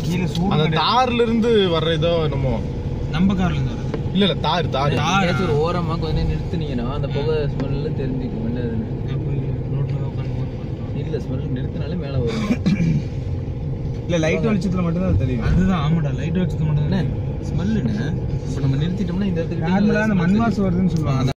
கீழே சூடு அந்த தார்ல இருந்து வர்ற ஏதோ என்னமோ நம்ம கார்ல இருந்து வருது. இல்ல தார் ஒரு ஓரமா கொஞ்சம் நிறுத்துனீங்கன்னா அந்த புகை ஸ்மெல்ல தெரிஞ்சுக்கும் என்னதுன்னு. ரோட்ல உட்காந்து இல்ல ஸ்மெல் நிறுத்தினாலே மேல வரும். இல்ல லைட் வெளிச்சத்துல மட்டும் தான் தெரியும். அதுதான் ஆமாடா, லைட் வெளிச்சத்துல மட்டும் தான் ஸ்மெல்லுன்னு. இப்ப நம்ம நிறுத்திட்டோம்னா இந்த இடத்துக்கு நார்மலா அந்த மண் வாசம் வருதுன்னு சொல்லுவாங்க.